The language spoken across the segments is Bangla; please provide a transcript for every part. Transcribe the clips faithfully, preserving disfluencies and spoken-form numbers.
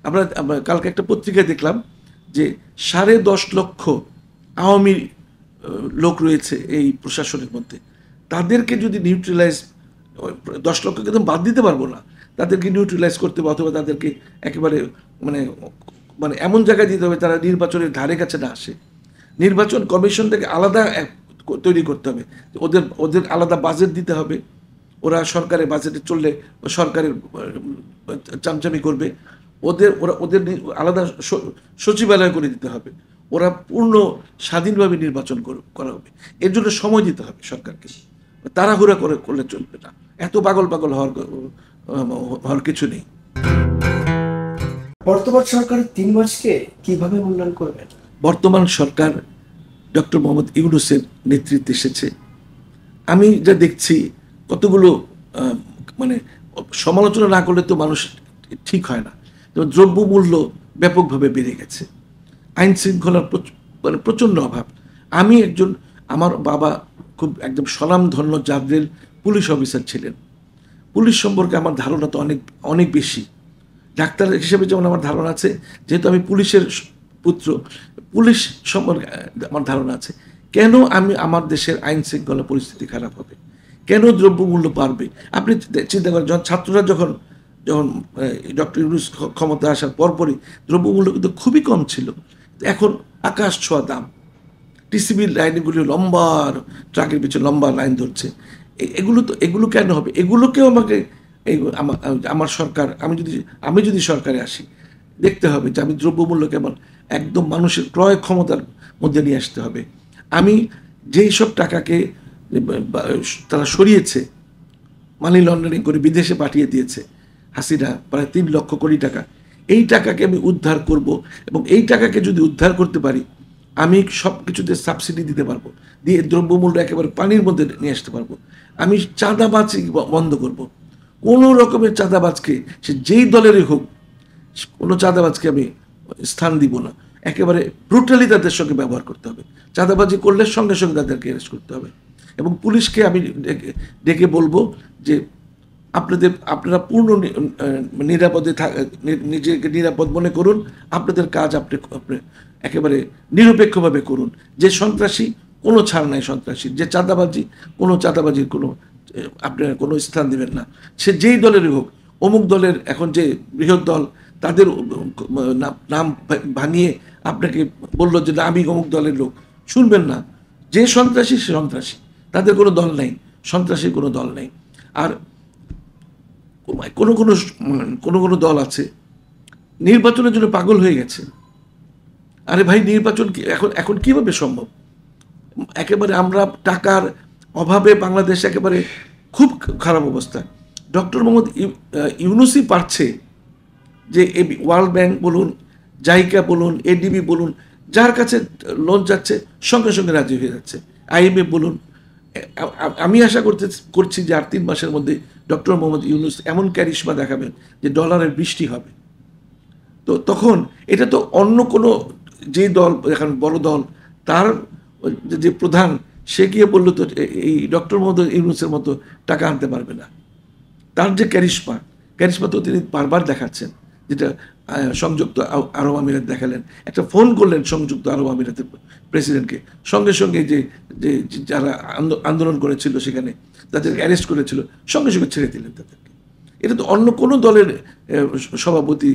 আমরা কালকে একটা পত্রিকায় দেখলাম যে সাড়ে দশ লক্ষ আওয়ামী লোক রয়েছে এই প্রশাসনের মধ্যে। তাদেরকে যদি নিউট্রালাইজ, দশ লক্ষকে তো বাদ দিতে পারবো না, তাদেরকে নিউট্রালাইজ করতে হবে, অথবা তাদেরকে একেবারে মানে মানে এমন জায়গায় দিতে হবে তারা নির্বাচনের ধারে কাছে না আসে। নির্বাচন কমিশন থেকে আলাদা তৈরি করতে হবে, ওদের ওদের আলাদা বাজেট দিতে হবে, ওরা সরকারের বাজেটে চললে সরকারের চামচামি করবে, ওদের ওরা ওদের আলাদা সচিবালয় করে দিতে হবে, ওরা পূর্ণ স্বাধীনভাবে নির্বাচন করা হবে। এর জন্য সময় দিতে হবে সরকারকে, তাড়াহুড়া করে করলে চলবে না, এত পাগল পাগল হওয়ার হওয়ার কিছু নেই। বর্তমান সরকারের তিন মাসকে কিভাবে মূল্যায়ন করবেন? বর্তমান সরকার ডক্টর মোহাম্মদ ইউনূসের নেতৃত্বে এসেছে। আমি যা দেখছি কতগুলো মানে সমালোচনা না করলে তো মানুষ ঠিক হয় না। যেমন দ্রব্যমূল্য ব্যাপকভাবে বেড়ে গেছে, আইন শৃঙ্খলার মানে প্রচণ্ড অভাব। আমি একজন, আমার বাবা খুব একদম স্বনামধন্য জাভরেল পুলিশ অফিসার ছিলেন। পুলিশ সম্পর্কে আমার ধারণা তো অনেক অনেক বেশি। ডাক্তার হিসেবে যেমন আমার ধারণা আছে, যেহেতু আমি পুলিশের পুত্র, পুলিশ সম্পর্কে আমার ধারণা আছে। কেন আমি আমার দেশের আইন শৃঙ্খলা পরিস্থিতি খারাপ হবে, কেন দ্রব্যমূল্য বাড়বে? আপনি চিন্তা করেন, যখন ছাত্ররা যখন যখন ডক্টর ইউনূস ক্ষমতা আসার পরপরই দ্রব্যমূল্য কিন্তু খুবই কম ছিল, এখন আকাশ ছোঁয়া দাম। টিসিবির লাইনগুলি লম্বা, ট্রাকের পিছনে লম্বা লাইন ধরছে। এগুলো তো এগুলো কেন হবে? এগুলোকেও আমাকে এই আমার সরকার, আমি যদি আমি যদি সরকারে আসি, দেখতে হবে যে আমি দ্রব্যমূল্য কেমন একদম মানুষের ক্রয় ক্ষমতার মধ্যে নিয়ে আসতে হবে। আমি যেই সব টাকাকে তারা সরিয়েছে, মানি লন্ডারিং করে বিদেশে পাঠিয়ে দিয়েছে হাসিনা, প্রায় তিন লক্ষ কোটি টাকা, এই টাকাকে আমি উদ্ধার করব, এবং এই টাকাকে যদি উদ্ধার করতে পারি, আমি সব কিছুতে সাবসিডি দিতে পারবো, দিয়ে দ্রব্যমূল্য একেবারে পানির মধ্যে নিয়ে আসতে পারবো। আমি চাঁদাবাজি বন্ধ করব। কোনো রকমের চাঁদাবাজকে, সে যেই দলেরই হোক, কোনো চাঁদাবাজকে আমি স্থান দিব না। একেবারে ব্রুটালি তাদের সঙ্গে ব্যবহার করতে হবে। চাঁদাবাজি করলে সঙ্গে সঙ্গে তাদেরকে অ্যারেস্ট করতে হবে। এবং পুলিশকে আমি ডেকে বলবো যে আপনাদের আপনারা পূর্ণ নিরাপদে নিজেকে নিরাপদ মনে করুন, আপনাদের কাজ আপনি একেবারে নিরপেক্ষভাবে করুন। যে সন্ত্রাসী, কোনো ছাড় নাই সন্ত্রাসীর। যে চাঁদাবাজি, কোনো চাঁদাবাজির কোনো আপনারা কোনো স্থান দেবেন না, সে যেই দলেরই হোক। অমুক দলের এখন যে বৃহৎ দল, তাদের নাম ভাঙিয়ে আপনাকে বললো যে না আমি অমুক দলের লোক, শুনবেন না। যে সন্ত্রাসী সে সন্ত্রাসী, তাদের কোনো দল নেই, সন্ত্রাসীর কোনো দল নেই। আর কোনো কোনো কোনো কোনো দল আছে নির্বাচনের জন্য পাগল হয়ে গেছে। আরে ভাই, নির্বাচন এখন এখন কীভাবে সম্ভব? একেবারে আমরা টাকার অভাবে বাংলাদেশ একেবারে খুব খারাপ অবস্থা। ডক্টর মোহাম্মদ ইউনূসই পারছে যে ওয়ার্ল্ড ব্যাংক বলুন, জাইকা বলুন, এডিবি বলুন, যার কাছে লোন যাচ্ছে সঙ্গে সঙ্গে রাজি হয়ে যাচ্ছে। আইএমএফ বলুন। আমি আশা করতে করছি যে আর তিন মাসের মধ্যে ডক্টর মোহাম্মদ ইউনূস এমন ক্যারিশমা দেখাবেন যে ডলারের বৃষ্টি হবে। তো তখন এটা তো অন্য কোনো যে দল, এখন বড় দল, তার যে প্রধান, সে গিয়ে বললো তো এই ডক্টর মোহাম্মদ ইউনূসের মতো টাকা আনতে পারবে না। তার যে ক্যারিশমা, ক্যারিশমা তো তিনি বারবার দেখাচ্ছেন, যেটা সংযুক্ত আরব আমিরাত দেখালেন। একটা ফোন করলেন সংযুক্ত আরব আমিরাতের প্রেসিডেন্টকে, সঙ্গে সঙ্গে যে যে যারা আন্দোলন করেছিল সেখানে তাদেরকে অ্যারেস্ট করেছিল, সঙ্গে সঙ্গে ছেড়ে দিলেন তাদেরকে। এটা তো অন্য কোনো দলের সভাপতি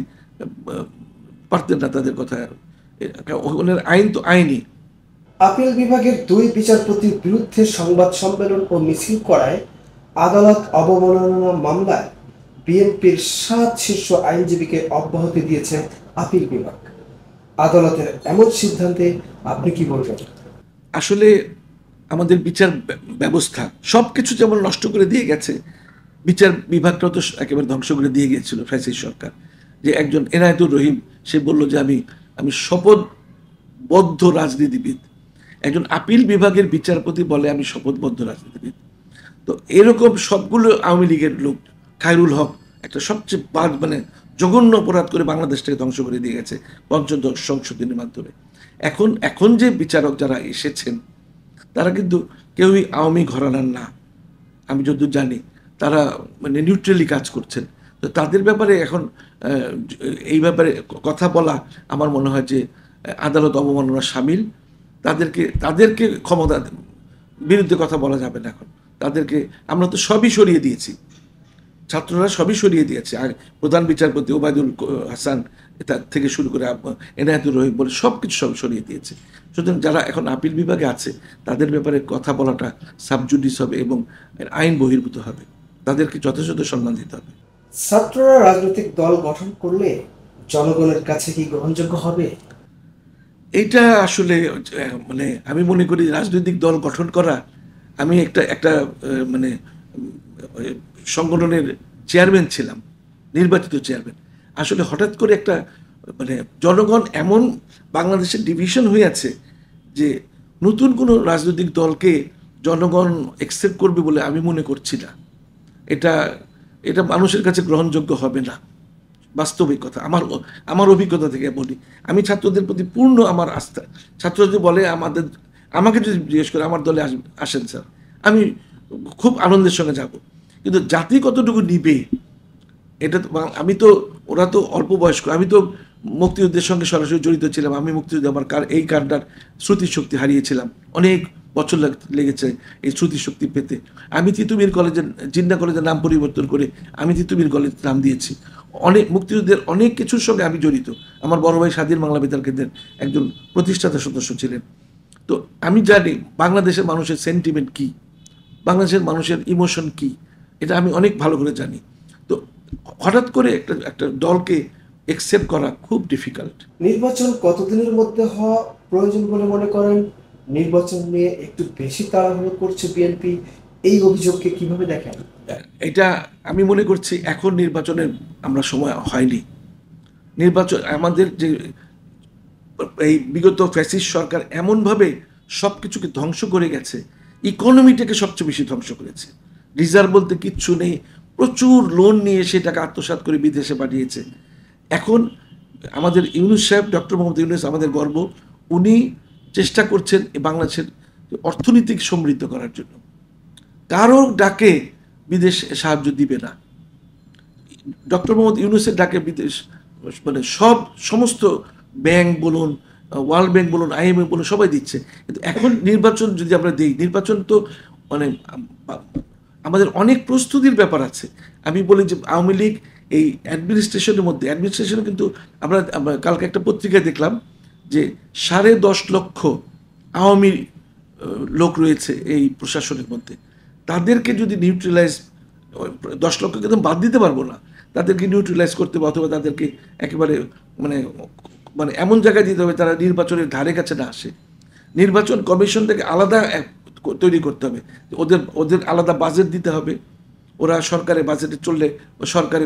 পারতেন না তাদের কথা। ওখানের আইন তো আইনই। আপিল বিভাগের দুই বিচারপতির বিরুদ্ধে সংবাদ সম্মেলন ও মিছিল করায় আদালত অবমাননা মামলায় বিএনপির সাত শীর্ষ আইনজীবীকে অব্যাহতি দিয়েছে আপিল বিভাগ। আদালতের এমন সিদ্ধান্তে আপনি কি বলবেন? আসলে আমাদের বিচার ব্যবস্থা সব কিছু যেমন নষ্ট করে দিয়ে গেছে, বিচার বিভাগটাও তো একেবারে ধ্বংস করে দিয়ে গিয়েছিল ফ্যাসিস্ট সরকার। যে একজন এনায়েতুর রহিম, সে বলল যে আমি আমি শপথবদ্ধ রাজনীতিবিদ। একজন আপিল বিভাগের বিচারপতি বলে আমি শপথবদ্ধ রাজনীতিবিদ। তো এরকম সবগুলো আওয়ামী লীগের লোক, খায়রুল হক একটা সবচেয়ে বাদ মানে জঘন্য অপরাধ করে বাংলাদেশটাকে ধ্বংস করে দিয়ে গেছে পঞ্চদশ সংশোধনীর মাধ্যমে। এখন এখন যে বিচারক যারা এসেছেন, তারা কিন্তু কেউই আওয়ামী ঘরানার না, আমি যতদূর জানি। তারা মানে নিউট্রালি কাজ করছেন। তো তাদের ব্যাপারে এখন এই ব্যাপারে কথা বলা আমার মনে হয় যে আদালত অবমাননা শামিল। তাদেরকে তাদেরকে ক্ষমতা বিরুদ্ধে কথা বলা যাবে না এখন। তাদেরকে আমরা তো সবই সরিয়ে দিয়েছি, ছাত্ররা সবই সরিয়ে দিয়েছে। আর প্রধান বিচারপতি ওবায়দুল হাসান তার থেকে শুরু করে এনায়েতুর রহিম বলে সব কিছু সব সরিয়ে দিয়েছে। সুতরাং যারা এখন আপিল বিভাগে আছে তাদের ব্যাপারে কথা বলাটা সাবজুডিস হবে এবং আইন বহির্ভূত হবে। তাদেরকে যথাযথ সম্মান দিতে হবে। ছাত্ররা রাজনৈতিক দল গঠন করলে জনগণের কাছে কি গ্রহণযোগ্য হবে? এইটা আসলে মানে আমি মনে করি রাজনৈতিক দল গঠন করা, আমি একটা একটা মানে সংগঠনের চেয়ারম্যান ছিলাম, নির্বাচিত চেয়ারম্যান। আসলে হঠাৎ করে একটা মানে জনগণ এমন বাংলাদেশের ডিভিশন হয়ে আছে যে নতুন কোনো রাজনৈতিক দলকে জনগণ অ্যাকসেপ্ট করবে বলে আমি মনে করছি না। এটা এটা মানুষের কাছে গ্রহণযোগ্য হবে না। বাস্তবিক কথা, আমার আমার অভিজ্ঞতা থেকে বলি, আমি ছাত্রদের প্রতি পূর্ণ আমার আস্থা। ছাত্র যদি বলে আমাদের আমাকে যদি জিজ্ঞেস করে আমার দলে আসেন স্যার, আমি খুব আনন্দের সঙ্গে যাব। কিন্তু জাতি কতটুকু নিবে এটা তো, আমি তো ওরা তো অল্প বয়স্ক, আমি তো মুক্তিযুদ্ধের সঙ্গে সরাসরি জড়িত ছিলাম। আমি মুক্তিযুদ্ধে আমার কার এই কারটার স্মৃতিশক্তি হারিয়েছিলাম, অনেক বছর লেগেছে এই স্মৃতিশক্তি পেতে। আমি তিতুমির কলেজের জিন্না কলেজের নাম পরিবর্তন করে আমি তিতুমির কলেজ নাম দিয়েছি। অনেক মুক্তিযুদ্ধের অনেক কিছুর সঙ্গে আমি জড়িত। আমার বড় ভাই স্বাধীন বাংলা বেতার কেন্দ্রের একজন প্রতিষ্ঠাতা সদস্য ছিলেন। তো আমি জানি বাংলাদেশের মানুষের সেন্টিমেন্ট কি, বাংলাদেশের মানুষের ইমোশন কি, এটা আমি অনেক ভালো করে জানি। তো হঠাৎ করে একটা একটা দলকে অ্যাকসেপ্ট করা খুব ডিফিকাল্ট। নির্বাচন কতদিনের মধ্যে হওয়া প্রয়োজন বলে মনে করেন? নির্বাচন নিয়ে একটু বেশি তাড়াহুড়ো করছে বিএনপি, এই অভিযোগকে কিভাবে দেখেন? এটা আমি মনে করছি এখন নির্বাচনের আমরা সময় হয়নি। নির্বাচন আমাদের যে এই বিগত ফ্যাসিস্ট সরকার এমনভাবে সব কিছুকে ধ্বংস করে গেছে, ইকোনমিটাকে সবচেয়ে বেশি ধ্বংস করেছে। রিজার্ভ বলতে কিচ্ছু নেই, প্রচুর লোন নিয়ে সেটাকে আত্মসাৎ করে বিদেশে পাঠিয়েছে। এখন আমাদের ইউনূস সাহেব, ডক্টর মোহাম্মদ ইউনূস আমাদের গর্ব, উনি চেষ্টা করছেন বাংলাদেশের অর্থনীতিক সমৃদ্ধ করার জন্য। কারো ডাকে বিদেশ সাহায্য দিবে না, ডক্টর মোহাম্মদ ইউনূসের ডাকে বিদেশ মানে সব সমস্ত ব্যাংক বলুন, ওয়ার্ল্ড ব্যাংক বলুন, আইএমএফ বলুন, সবাই দিচ্ছে। কিন্তু এখন নির্বাচন যদি আমরা দিই, নির্বাচন তো মানে আমাদের অনেক প্রস্তুতির ব্যাপার আছে। আমি বলি যে আওয়ামী লীগ এই অ্যাডমিনিস্ট্রেশনের মধ্যে, অ্যাডমিনিস্ট্রেশনে কিন্তু আমরা কালকে একটা পত্রিকায় দেখলাম যে সাড়ে দশ লক্ষ আওয়ামী লোক রয়েছে এই প্রশাসনের মধ্যে। তাদেরকে যদি নিউট্রালাইজ, দশ লক্ষকে তো বাদ দিতে পারবো না, তাদেরকে নিউট্রালাইজ করতে হবে, অথবা তাদেরকে একেবারে মানে মানে এমন জায়গায় দিতে হবে তারা নির্বাচনের ধারে কাছে না আসে। নির্বাচন কমিশন থেকে আলাদা তৈরি করতে হবে, ওদের ওদের আলাদা বাজেট দিতে হবে। ওরা সরকারের বাজেটে চললে সরকারের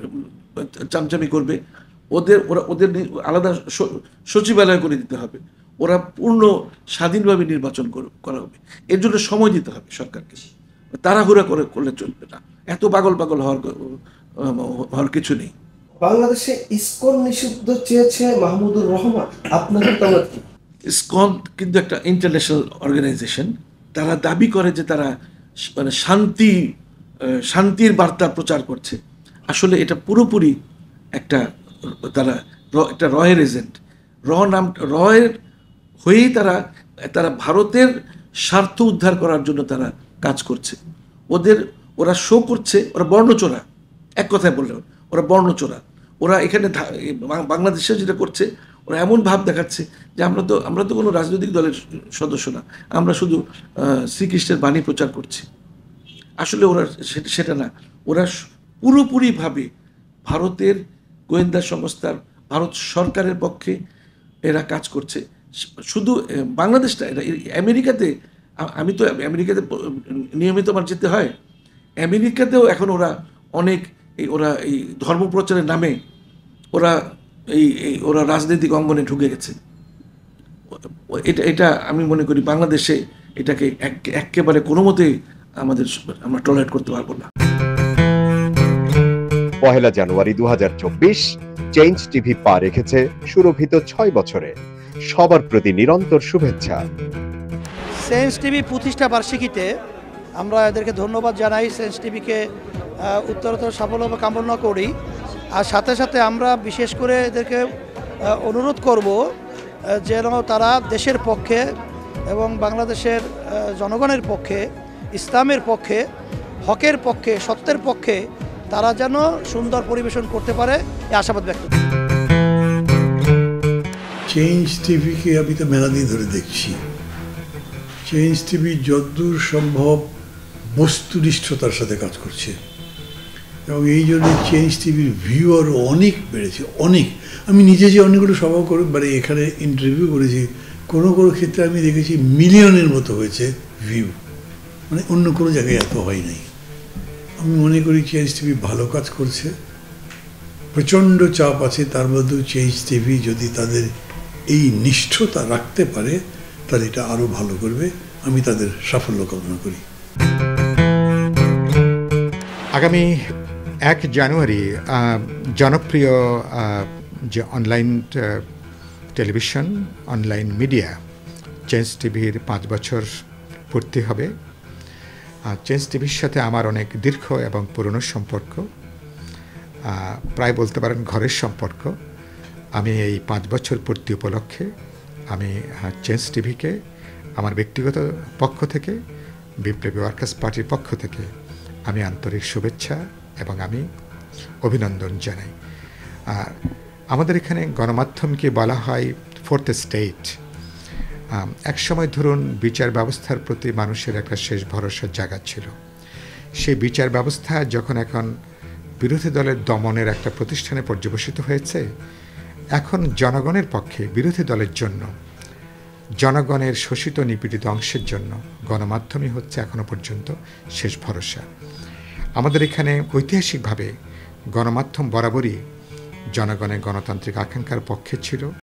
চামচামি করবে, ওদের ওরা ওদের আলাদা সচিবালয় করে দিতে হবে। ওরা পূর্ণ স্বাধীনভাবে নির্বাচন করা হবে। এর জন্য সময় দিতে হবে সরকারকে, তাড়াহুড়া করে করলে চলবে না। এত পাগল পাগল হওয়ার হওয়ার কিছু নেই। বাংলাদেশে ইসকন নিষিদ্ধ চেয়েছে মাহমুদুর রহমান, আপনার মতামত কি? ইসকন কিন্তু একটা ইন্টারন্যাশনাল অর্গানাইজেশন। তারা দাবি করে যে তারা মানে শান্তি শান্তির বার্তা প্রচার করছে। আসলে এটা পুরোপুরি একটা তারা একটা রয়ের এজেন্ট। র নাম রয়ের হয়েই তারা তারা ভারতের স্বার্থ উদ্ধার করার জন্য তারা কাজ করছে। ওদের ওরা শো করছে ওরা বর্ণচোরা, এক কথায় বললে ওরা বর্ণচোরা। ওরা এখানে বাংলাদেশে যেটা করছে, ওরা এমন ভাব দেখাচ্ছে যে আমরা তো আমরা তো কোনো রাজনৈতিক দলের সদস্য না, আমরা শুধু শ্রীকৃষ্ণের বাণী প্রচার করছি। আসলে ওরা সেটা না, ওরা পুরোপুরিভাবে ভারতের গোয়েন্দা সংস্থার, ভারত সরকারের পক্ষে এরা কাজ করছে। শুধু বাংলাদেশটা, এটা আমেরিকাতে, আমি তো আমেরিকাতে নিয়মিত আমার যেতে হয়, আমেরিকাতেও এখন ওরা অনেক এই ওরা এই ধর্ম প্রচারের নামে ওরা এই ওরা রাজনৈতিক অঙ্গনে ঢুকে গেছে। এটা এটা আমি মনে করি বাংলাদেশে এটাকে একেবারে কোনো মতেই আমাদের আমরা টলারেট করতে পারবো না। পহেলা জানুয়ারি দু হাজার চব্বিশ চেঞ্জ টিভি পা রেখেছে সুরভিত ছয় বছরে। সবার প্রতি নিরন্তর শুভেচ্ছা। চেঞ্জ টিভি প্রতিষ্ঠা বার্ষিকীতে আমরা এদেরকে ধন্যবাদ জানাই। চেঞ্জ টিভিকে উত্তরোত্তর সাফল্য কামনা করি। আর সাথে সাথে আমরা বিশেষ করে এদেরকে অনুরোধ করব যেন তারা দেশের পক্ষে এবং বাংলাদেশের জনগণের পক্ষে, ইসলামের পক্ষে, হকের পক্ষে, সত্যের পক্ষে তারা যেন সুন্দর পরিবেশন করতে পারে এই আশাবাদ ব্যক্ত করি। চেঞ্জ টিভিকে আমি তো মেলা দিন ধরে দেখছি। চেঞ্জ টিভি যতদূর সম্ভব বস্তুনিষ্ঠতার সাথে কাজ করছে এবং এই জন্য চেঞ্জ টিভির ভিউ আরও অনেক বেড়েছে, অনেক। আমি নিজে যে অনেকগুলো সভা করে মানে এখানে ইন্টারভিউ করেছি, কোনো কোনো ক্ষেত্রে আমি দেখেছি মিলিয়নের মতো হয়েছে ভিউ, মানে অন্য কোনো জায়গায় এত হয় নাই। আমি মনে করি চেঞ্জ টিভি ভালো কাজ করছে, প্রচণ্ড চাপ আছে, তার মধ্যেও চেঞ্জ টিভি যদি তাদের এই নিষ্ঠতা রাখতে পারে তাহলে এটা আরও ভালো করবে। আমি তাদের সাফল্য কামনা করি। আগামী এক জানুয়ারি জনপ্রিয় যে online television, online media change টিভির পাঁচ বছর পূর্তি হবে। চেঞ্জ টিভির সাথে আমার অনেক দীর্ঘ এবং পুরনো সম্পর্ক, প্রায় বলতে পারেন ঘরের সম্পর্ক। আমি এই পাঁচ বছর পূর্তি উপলক্ষে আমি চেঞ্জ টিভিকে আমার ব্যক্তিগত পক্ষ থেকে, বিপ্লবী ওয়ার্কার্স পার্টির পক্ষ থেকে আমি আন্তরিক শুভেচ্ছা এবং আমি অভিনন্দন জানাই। আর আমাদের এখানে গণমাধ্যমকে বলা হয় ফোর্থ স্টেট। এক সময় ধরুন বিচার ব্যবস্থার প্রতি মানুষের একটা শেষ ভরসার জায়গা ছিল। সেই বিচার ব্যবস্থা যখন এখন বিরোধী দলের দমনের একটা প্রতিষ্ঠানে পর্যবসিত হয়েছে, এখন জনগণের পক্ষে, বিরোধী দলের জন্য, জনগণের শোষিত নিপীড়িত অংশের জন্য গণমাধ্যমই হচ্ছে এখনো পর্যন্ত শেষ ভরসা। আমাদের এখানে ঐতিহাসিকভাবে গণমাধ্যম বরাবরই জনগণের গণতান্ত্রিক আকাঙ্ক্ষার পক্ষে ছিল।